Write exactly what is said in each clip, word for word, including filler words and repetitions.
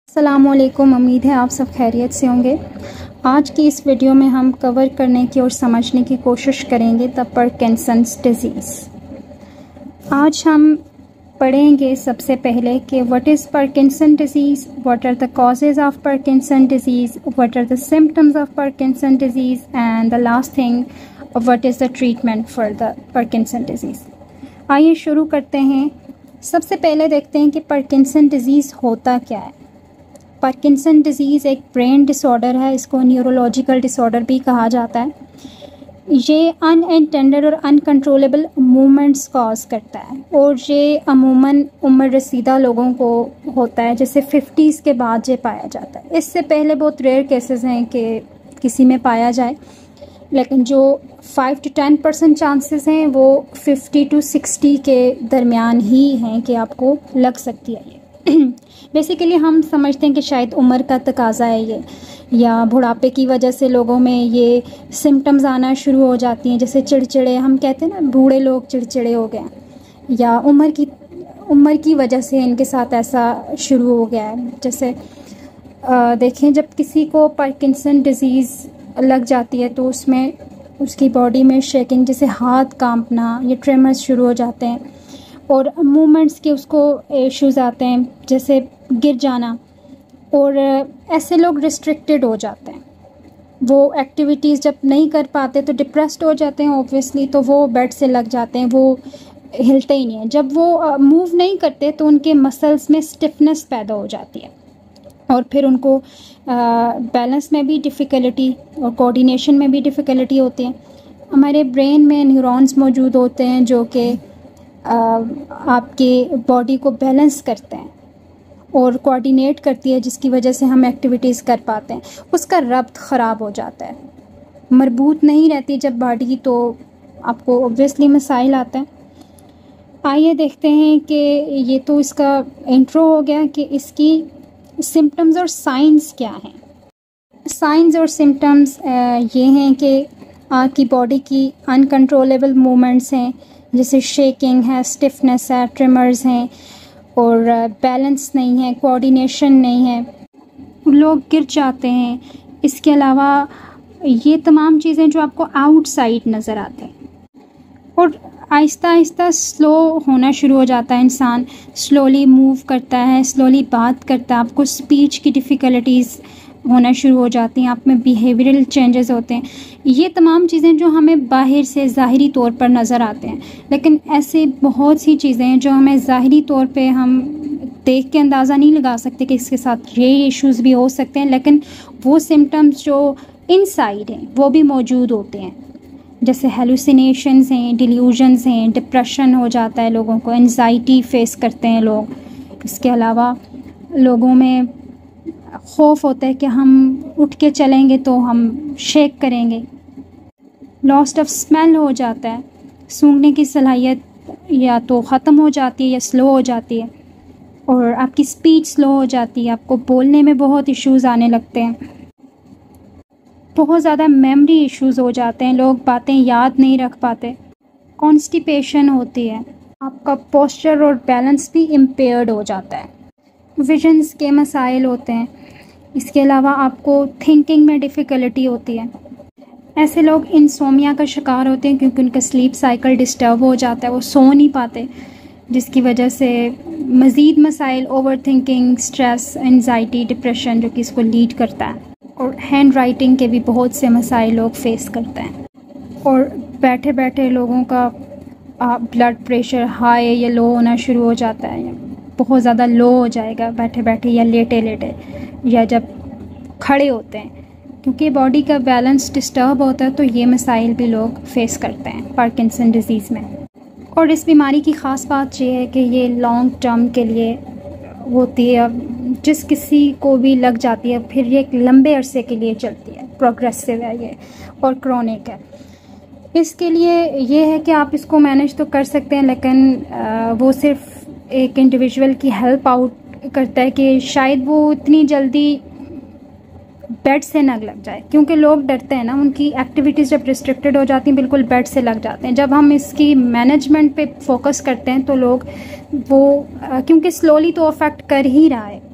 अस्सलामुअलैकुम। उम्मीद है आप सब खैरियत से होंगे। आज की इस वीडियो में हम कवर करने की और समझने की कोशिश करेंगे द पार्किंसंस डिजीज़। आज हम पढ़ेंगे सबसे पहले कि what is Parkinson disease, what are the causes of Parkinson disease, what are the symptoms of Parkinson disease and the last thing what is the treatment for the Parkinson disease. आइए शुरू करते हैं। सबसे पहले देखते हैं कि पार्किंसन डिजीज़ होता क्या है। पार्किंसन डिजीज़ एक ब्रेन डिसऑर्डर है, इसको न्यूरोलॉजिकल डिसऑर्डर भी कहा जाता है। ये अनइंटेंडेड और अनकंट्रोलेबल मूवमेंट्स कॉज करता है और ये अमूमन उम्र रसीदा लोगों को होता है, जैसे फिफ्टीज़ के बाद ये पाया जाता है। इससे पहले बहुत रेयर केसेस हैं कि किसी में पाया जाए, लेकिन जो five to ten percent chances हैं वो फिफ्टी टू सिक्सटी के दरमियान ही हैं कि आपको लग सकती है ये। बेसिकली हम समझते हैं कि शायद उम्र का तकाजा है ये, या बुढ़ापे की वजह से लोगों में ये सिम्टम्स आना शुरू हो जाती हैं, जैसे चिड़चिड़े, हम कहते हैं ना बूढ़े लोग चिड़चिड़े हो गए, या उम्र की उम्र की वजह से इनके साथ ऐसा शुरू हो गया है। जैसे आ, देखें, जब किसी को पार्किंसन डिजीज़ लग जाती है तो उसमें उसकी बॉडी में शेकिंग, जैसे हाथ कांपना, ये ट्रेमर्स शुरू हो जाते हैं और मूवमेंट्स के उसको इश्यूज़ आते हैं, जैसे गिर जाना, और ऐसे लोग रिस्ट्रिक्टेड हो जाते हैं। वो एक्टिविटीज़ जब नहीं कर पाते तो डिप्रेस्ड हो जाते हैं ऑब्वियसली, तो वो बेड से लग जाते हैं, वो हिलते ही नहीं हैं। जब वो मूव नहीं करते तो उनके मसल्स में स्टिफनेस पैदा हो जाती है और फिर उनको बैलेंस में भी डिफ़िकल्टी और कोऑर्डिनेशन में भी डिफ़िकल्टी होती है। हमारे ब्रेन में न्यूरॉन्स मौजूद होते हैं जो कि आपके बॉडी को बैलेंस करते हैं और कोऑर्डिनेट करती है, जिसकी वजह से हम एक्टिविटीज़ कर पाते हैं। उसका रब्त ख़राब हो जाता है, मरबूत नहीं रहती जब बॉडी, तो आपको ऑब्वियसली मसाइल आते हैं। आइए देखते हैं कि ये तो इसका इंट्रो हो गया कि इसकी सिम्टम्स और साइंस क्या हैं। साइंस और सिम्टम्स ये हैं कि आपकी बॉडी की अनकंट्रोलेबल मूवमेंट्स हैं, जैसे शेकिंग है, स्टिफनेस है, ट्रिमर्स हैं, और बैलेंस नहीं है, कोऑर्डिनेशन नहीं है, लोग गिर जाते हैं। इसके अलावा ये तमाम चीज़ें जो आपको आउटसाइड नज़र आते हैं, और आहिस्ता आहिस्ता स्लो होना शुरू हो जाता है। इंसान स्लोली मूव करता है, स्लोली बात करता है, आपको स्पीच की डिफ़िकल्टीज़ होना शुरू हो जाती हैं, आप में बिहेवियरल चेंजेस होते हैं। ये तमाम चीज़ें जो हमें बाहर से ज़ाहिरी तौर पर नज़र आते हैं, लेकिन ऐसे बहुत सी चीज़ें हैं जो हमें ज़ाहिरी तौर पे हम देख के अंदाज़ा नहीं लगा सकते कि इसके साथ ये इश्यूज़ भी हो सकते हैं, लेकिन वो सिम्टम्स जो इनसाइड हैं वो भी मौजूद होते हैं, जैसे हेलुसिनेशंस हैं, डिल्यूजन्स हैं, डिप्रेशन हो जाता है लोगों को, एंजाइटी फेस करते हैं लोग। इसके अलावा लोगों में खौफ होता है कि हम उठ के चलेंगे तो हम शेक करेंगे। लॉस्ट ऑफ स्मेल हो जाता है, सूंघने की सलाहियत या तो ख़त्म हो जाती है या स्लो हो जाती है, और आपकी स्पीच स्लो हो जाती है, आपको बोलने में बहुत इश्यूज़ आने लगते हैं। बहुत ज़्यादा मेमोरी इश्यूज़ हो जाते हैं, लोग बातें याद नहीं रख पाते। कॉन्स्टिपेशन होती है, आपका पोस्चर और बैलेंस भी इम्पेयर्ड हो जाता है। विजन्स के मसाइल होते हैं। इसके अलावा आपको थिंकिंग में डिफ़िकल्टी होती है। ऐसे लोग इंसोमिया का शिकार होते हैं क्योंकि उनका स्लीप साइकिल डिस्टर्ब हो जाता है, वो सो नहीं पाते, जिसकी वजह से मज़ीद मसाइल, over thinking, stress, anxiety, depression जो कि इसको लीड करता है। और हैंड राइटिंग के भी बहुत से मसाइल लोग फेस करते हैं। और बैठे बैठे लोगों का ब्लड प्रेशर हाई या लो होना शुरू हो जाता है, बहुत ज़्यादा लो हो जाएगा बैठे बैठे या लेटे लेटे, या जब खड़े होते हैं, क्योंकि बॉडी का बैलेंस डिस्टर्ब होता है। तो ये मसाइल भी लोग फेस करते हैं पार्किंसन डिजीज़ में। और इस बीमारी की ख़ास बात ये है कि ये लॉन्ग टर्म के लिए होती है। जिस किसी को भी लग जाती है फिर ये एक लंबे अरसे के लिए चलती है, प्रोग्रेसिव है ये और क्रोनिक है। इसके लिए ये है कि आप इसको मैनेज तो कर सकते हैं, लेकिन वो सिर्फ एक इंडिविजुअल की हेल्प आउट करता है कि शायद वो इतनी जल्दी बेड से न लग जाए, क्योंकि लोग डरते हैं ना, उनकी एक्टिविटीज़ जब रिस्ट्रिक्टेड हो जाती हैं बिल्कुल बेड से लग जाते हैं। जब हम इसकी मैनेजमेंट पे फोकस करते हैं तो लोग वो, क्योंकि स्लोली तो अफेक्ट कर ही रहा है,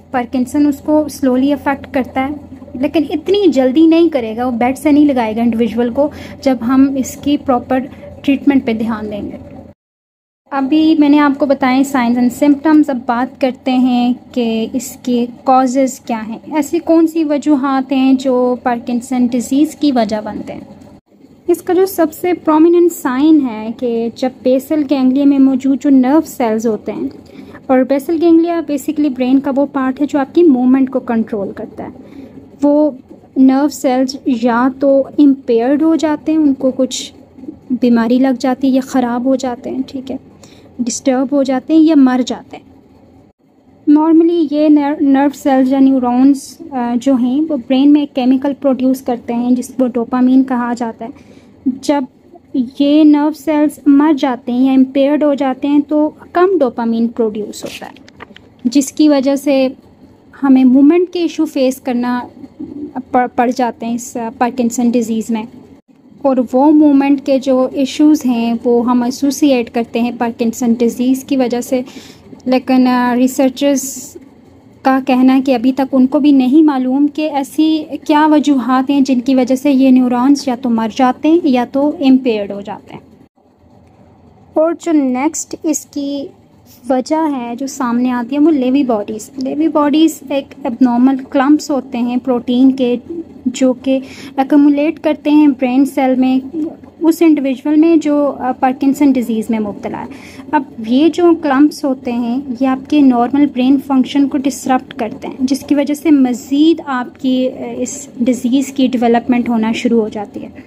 पार्किंसन उसको स्लोली अफेक्ट करता है, लेकिन इतनी जल्दी नहीं करेगा, वो बेड से नहीं लगाएगा इंडिविजुअल को जब हम इसकी प्रॉपर ट्रीटमेंट पे ध्यान देंगे। अभी मैंने आपको बताएं साइंस एंड सिम्टम्स। अब बात करते हैं कि इसके कॉजेज़ क्या हैं। ऐसी कौन सी वजूहात हैं जो पार्किंसन डिजीज़ की वजह बनते हैं। इसका जो सबसे प्रोमिनेंट साइन है कि जब बेसल गैंग्लिया में मौजूद जो नर्व सेल्स होते हैं, और बेसल गैंग्लिया बेसिकली ब्रेन का वो पार्ट है जो आपकी मूवमेंट को कंट्रोल करता है, वो नर्व सेल्स या तो इम्पेयर्ड हो जाते हैं, उनको कुछ बीमारी लग जाती है या ख़राब हो जाते हैं, ठीक है, डिस्टर्ब हो जाते हैं या मर जाते हैं। नॉर्मली ये नर्व सेल्स या न्यूरॉन्स जो हैं वो ब्रेन में एक केमिकल प्रोड्यूस करते हैं जिसको डोपामीन कहा जाता है। जब ये नर्व सेल्स मर जाते हैं या इम्पेयर्ड हो जाते हैं तो कम डोपामीन प्रोड्यूस होता है, जिसकी वजह से हमें मूवमेंट के इशू फेस करना पड़ जाते हैं इस पार्किंसन डिजीज़ में। और वो मूवमेंट के जो इश्यूज़ हैं वो हम एसोसिएट करते हैं पार्किंसन डिजीज़ की वजह से, लेकिन रिसर्चर्स का कहना है कि अभी तक उनको भी नहीं मालूम कि ऐसी क्या वजूहात हैं जिनकी वजह से ये न्यूरॉन्स या तो मर जाते हैं या तो इम्पेयर्ड हो जाते हैं। और जो नेक्स्ट इसकी वजह है जो सामने आती है वो लेवी बॉडीज़। लेवी बॉडीज़ एक एबनॉर्मल क्लम्प्स होते हैं प्रोटीन के, जो कि एकमुलेट करते हैं ब्रेन सेल में उस इंडिविजुअल में जो पार्किंसन डिजीज़ में मुब्तला है। अब ये जो क्लम्प्स होते हैं ये आपके नॉर्मल ब्रेन फंक्शन को डिसरप्ट करते हैं, जिसकी वजह से मज़ीद आपकी इस डिज़ीज़ की डेवलपमेंट होना शुरू हो जाती है।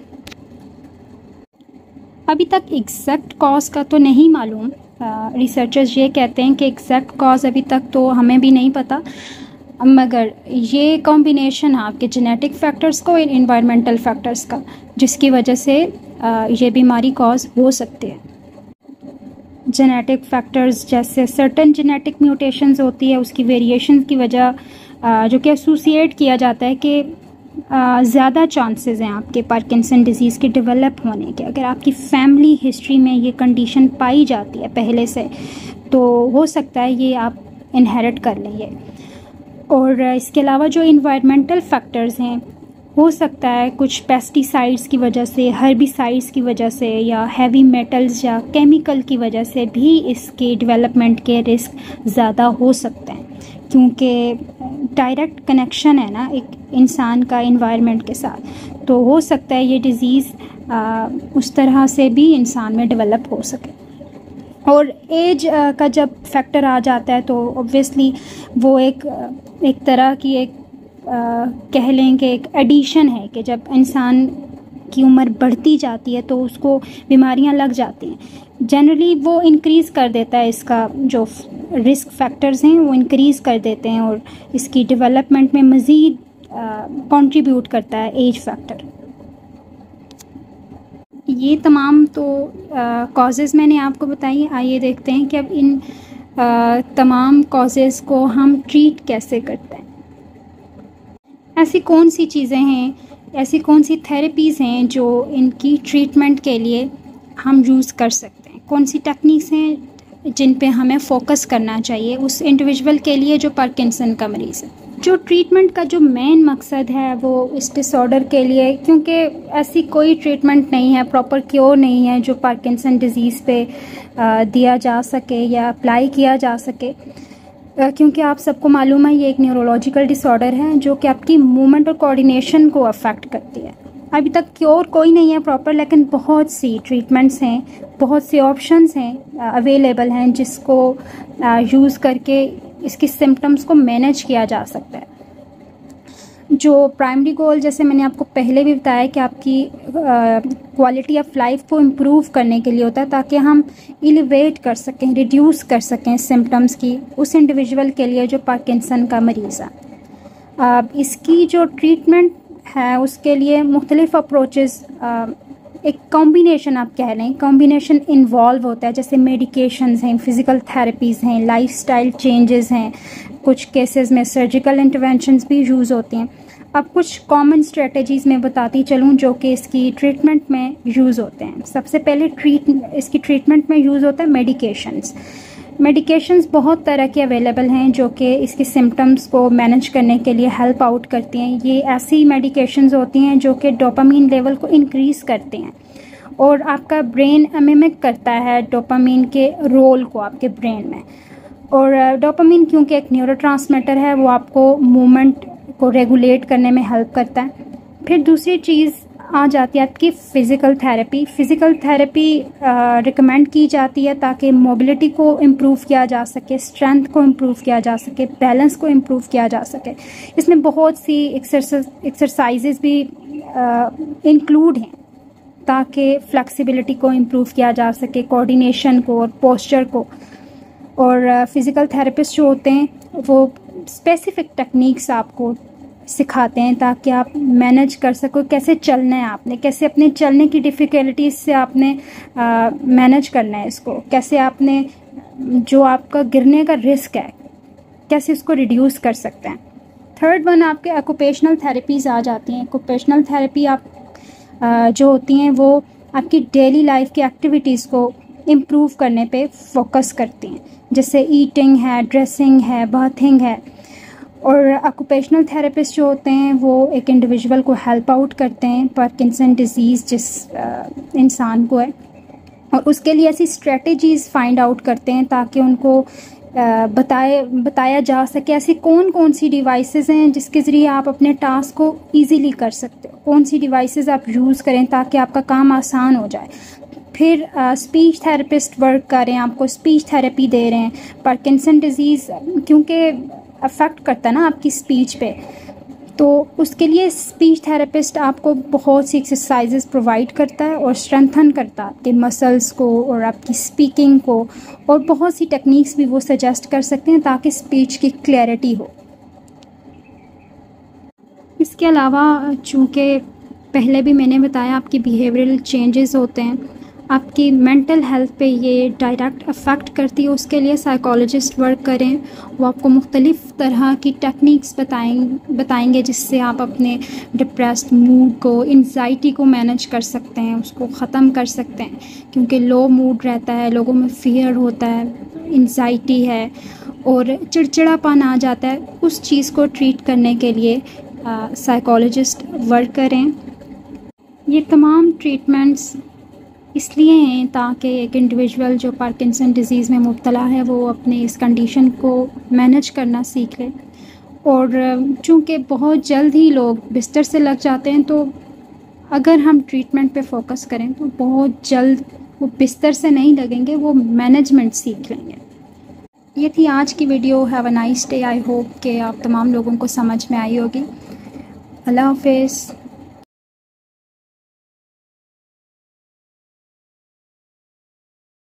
अभी तक एग्जैक्ट कॉज का तो नहीं मालूम, रिसर्चर्स ये कहते हैं कि एग्जैक्ट कॉज अभी तक तो हमें भी नहीं पता, मगर ये कॉम्बिनेशन है आपके जेनेटिक फैक्टर्स को और इन्वायरमेंटल फैक्टर्स का, जिसकी वजह से ये बीमारी कॉज हो सकती है। जेनेटिक फैक्टर्स जैसे सर्टन जेनेटिक म्यूटेशंस होती है, उसकी वेरिएशन की वजह जो कि एसोसिएट किया जाता है कि ज़्यादा चांसेस हैं आपके पार्किंसन डिजीज़ के डेवलप होने के। अगर आपकी फैमिली हिस्ट्री में ये कंडीशन पाई जाती है पहले से तो हो सकता है ये आप इनहेरिट कर लेंगे। और इसके अलावा जो इन्वायरमेंटल फैक्टर्स हैं, हो सकता है कुछ पेस्टिसाइड्स की वजह से, हर्बिसाइड्स की वजह से या हैवी मेटल्स या केमिकल की वजह से भी इसके डेवलपमेंट के रिस्क ज़्यादा हो सकते हैं, क्योंकि डायरेक्ट कनेक्शन है ना एक इंसान का इन्वायरमेंट के साथ, तो हो सकता है ये डिज़ीज़ उस तरह से भी इंसान में डेवलप हो सके। और एज का जब फैक्टर आ जाता है तो ऑब्वियसली वो एक एक तरह की एक आ, कह लें कि एक एडिशन है कि जब इंसान की उम्र बढ़ती जाती है तो उसको बीमारियां लग जाती हैं। जनरली वो इंक्रीज़ कर देता है, इसका जो रिस्क फैक्टर्स हैं वो इंक्रीज़ कर देते हैं और इसकी डेवलपमेंट में मज़ीद कंट्रीब्यूट करता है एज फैक्टर। ये तमाम तो कॉजेज़ मैंने आपको बताई। आइए देखते हैं कि अब इन आ, तमाम कॉजेज़ को हम ट्रीट कैसे करते हैं। ऐसी कौन सी चीज़ें हैं, ऐसी कौन सी थेरेपीज़ हैं जो इनकी ट्रीटमेंट के लिए हम यूज़ कर सकते हैं, कौन सी टेक्निक्स हैं जिन पे हमें फोकस करना चाहिए उस इंडिविजुअल के लिए जो पार्किंसन का मरीज़ है। जो ट्रीटमेंट का जो मेन मकसद है वो इस डिसऑर्डर के लिए, क्योंकि ऐसी कोई ट्रीटमेंट नहीं है, प्रॉपर क्योर नहीं है जो पार्किंसन डिजीज़ पे दिया जा सके या अप्लाई किया जा सके, क्योंकि आप सबको मालूम है ये एक न्यूरोलॉजिकल डिसऑर्डर है जो कि आपकी मूवमेंट और कोऑर्डिनेशन को अफेक्ट करती है। अभी तक क्योर कोई नहीं है प्रॉपर, लेकिन बहुत सी ट्रीटमेंट्स हैं, बहुत से ऑप्शंस हैं अवेलेबल हैं जिसको यूज़ करके इसकी सिम्टम्स को मैनेज किया जा सकता है। जो प्राइमरी गोल, जैसे मैंने आपको पहले भी बताया, कि आपकी क्वालिटी ऑफ लाइफ को इम्प्रूव करने के लिए होता है, ताकि हम एलिवेट कर सकें, रिड्यूस कर सकें सिम्टम्स की उस इंडिविजुअल के लिए जो पार्किंसन का मरीज़ है। अब इसकी जो ट्रीटमेंट है उसके लिए मुख्तलिफ अप्रोचेस, एक कॉम्बिनेशन आप कह लें, कॉम्बिनेशन इन्वॉल्व होता है, जैसे मेडिकेशंस हैं, फिज़िकल थेरेपीज़ हैं, लाइफस्टाइल चेंजेस हैं, कुछ केसेस में सर्जिकल इंटरवेंशंस भी यूज़ होती हैं। अब कुछ कॉमन स्ट्रेटजीज़ मैं बताती चलूँ जो कि इसकी ट्रीटमेंट में यूज़ होते हैं। सबसे पहले ट्रीट इसकी ट्रीटमेंट में यूज़ होता है मेडिकेशंस। मेडिकेशंस बहुत तरह की अवेलेबल हैं जो कि इसके सिम्टम्स को मैनेज करने के लिए हेल्प आउट करती हैं। ये ऐसी मेडिकेशंस होती हैं जो कि डोपामीन लेवल को इंक्रीज़ करते हैं और आपका ब्रेन मिमिक करता है डोपामीन के रोल को आपके ब्रेन में। और डोपामीन क्योंकि एक न्यूरोट्रांसमीटर है, वो आपको मूवमेंट को रेगुलेट करने में हेल्प करता है। फिर दूसरी चीज़ आ जाती है आपकी physical therapy. Physical therapy recommend की जाती है ताकि मोबिलिटी को इम्प्रूव किया जा सके, स्ट्रेंथ को इम्प्रूव किया जा सके, बैलेंस को इम्प्रूव किया जा सके। इसमें बहुत सी एक्सरसाइजेज भी इंक्लूड हैं ताकि फ्लेक्सिबिलिटी को इम्प्रूव किया जा सके, कोऑर्डिनेशन को और पोस्चर को। और फ़िज़िकल थेरेपिस्ट जो होते हैं वो स्पेसिफ़िक टेक्निक्स आपको सिखाते हैं ताकि आप मैनेज कर सको कैसे चलना है आपने, कैसे अपने चलने की डिफ़िकल्टीज से आपने मैनेज करना है इसको, कैसे आपने जो आपका गिरने का रिस्क है कैसे उसको रिड्यूस कर सकते हैं। थर्ड वन आपके ऑक्यूपेशनल थेरेपीज़ आ जाती हैं। ऑक्यूपेशनल थेरेपी आप आ, जो होती हैं वो आपकी डेली लाइफ की एक्टिविटीज़ को इम्प्रूव करने पे फोकस करती हैं, जैसे ईटिंग है, ड्रेसिंग है, बाथिंग है। और ऑक्यूपेशनल थेरेपिस्ट जो होते हैं वो एक इंडिविजुअल को हेल्प आउट करते हैं पार्किंसन डिजीज़ जिस इंसान को है, और उसके लिए ऐसी स्ट्रेटजीज़ फाइंड आउट करते हैं ताकि उनको बताए बताया जा सके ऐसी कौन कौन सी डिवाइसेस हैं जिसके ज़रिए आप अपने टास्क को इजीली कर सकते हो, कौन सी डिवाइसेस आप यूज़ करें ताकि आपका काम आसान हो जाए। फिर स्पीच थेरेपिस्ट वर्क कर रहे हैं, आपको स्पीच थेरेपी दे रहे हैं। पार्किंसन डिजीज़ क्योंकि अफेक्ट करता है ना आपकी स्पीच पे, तो उसके लिए स्पीच थेरेपिस्ट आपको बहुत सी एक्सरसाइजेस प्रोवाइड करता है और स्ट्रेंथन करता है आपके मसल्स को और आपकी स्पीकिंग को, और बहुत सी टेक्निक्स भी वो सजेस्ट कर सकते हैं ताकि स्पीच की क्लैरिटी हो। इसके अलावा चूँकि पहले भी मैंने बताया आपकी बिहेवियरल चेंजेस होते हैं, आपकी मेंटल हेल्थ पे ये डायरेक्ट अफेक्ट करती है। उसके लिए साइकोलॉजिस्ट वर्क करें, वो आपको मुख्तलिफ़ तरह की टेक्निक्स बताएं बताएंगे जिससे आप अपने डिप्रेस्ड मूड को, एंजाइटी को मैनेज कर सकते हैं, उसको ख़त्म कर सकते हैं। क्योंकि लो मूड रहता है, लोगों में फियर होता है, एंजाइटी है और चिड़चिड़ापन आ जाता है, उस चीज़ को ट्रीट करने के लिए साइकोलॉजिस्ट वर्क करें। ये तमाम ट्रीटमेंट्स इसलिए हैं ताकि एक इंडिविजुअल जो पार्किंसन डिज़ीज़ में मुब्तला है वो अपने इस कंडीशन को मैनेज करना सीख ले। और चूँकि बहुत जल्द ही लोग बिस्तर से लग जाते हैं, तो अगर हम ट्रीटमेंट पे फोकस करें तो बहुत जल्द वो बिस्तर से नहीं लगेंगे, वो मैनेजमेंट सीख लेंगे। ये थी आज की video. Have a nice day. I hope कि आप तमाम लोगों को समझ में आई होगी। अल्लाह हाफ़िज़।